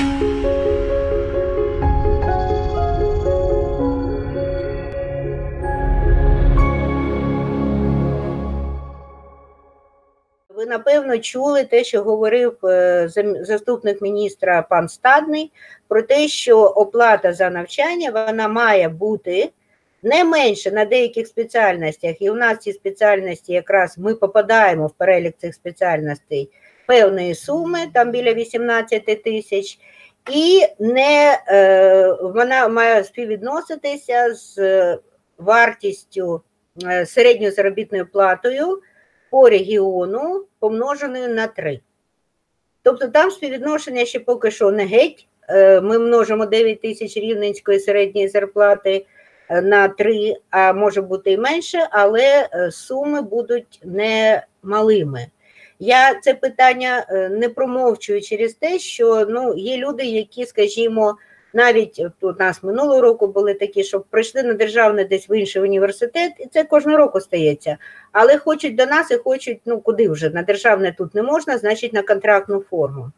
Ви, напевно, чули те, що говорив заступник міністра пан Стадний, про те, що оплата за навчання, вона має бути не менше на деяких спеціальностях, і у нас ці спеціальності якраз ми попадаємо в перелік цих спеціальностей певної суми, там біля 18 тисяч, і вона має співвідноситися з вартістю середньою заробітною платою по регіону, помноженою на 3. Тобто там співвідношення ще поки що не геть. Ми множимо 9 тисяч рівненської середньої зарплати на 3, а може бути і менше, але суми будуть не малими. Я це питання не промовчую через те, що є люди, які, скажімо, навіть у нас минулого року були такі, що прийшли на державний десь в інший університет, і це кожного року стається. Але хочуть до нас і хочуть, куди вже, на державне тут не можна, значить на контрактну форму.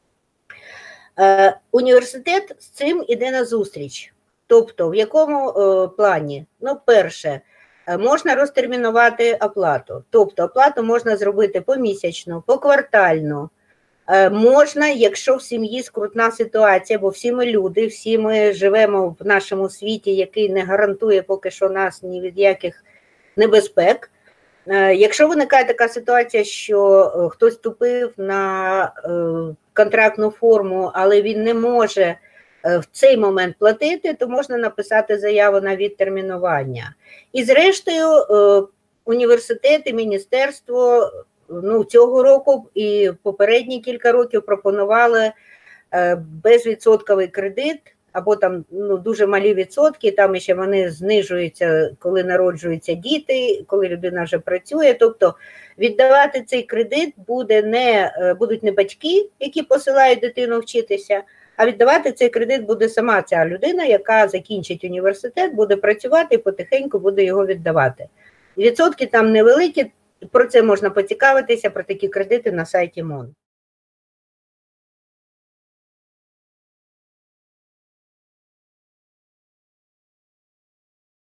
Університет з цим іде назустріч. Тобто, в якому плані? Перше, можна розтермінувати оплату. Тобто, оплату можна зробити помісячно, поквартально. Можна, якщо в сім'ї скрутна ситуація, бо всі ми люди, всі ми живемо в нашому світі, який не гарантує поки що нас ні від яких небезпек. Якщо виникає така ситуація, що хтось вступив на контрактну форму, але він не може в цей момент платити, то можна написати заяву на відтермінування. І зрештою університети, міністерство цього року і попередні кілька років пропонували безвідсотковий кредит, або там дуже малі відсотки, там ще вони знижуються, коли народжуються діти, коли людина вже працює. Тобто віддавати цей кредит будуть не батьки, які посилають дитину вчитися, а віддавати цей кредит буде сама ця людина, яка закінчить університет, буде працювати і потихеньку буде його віддавати. Відсотки там невеликі, про це можна поцікавитися, про такі кредити на сайті МОН.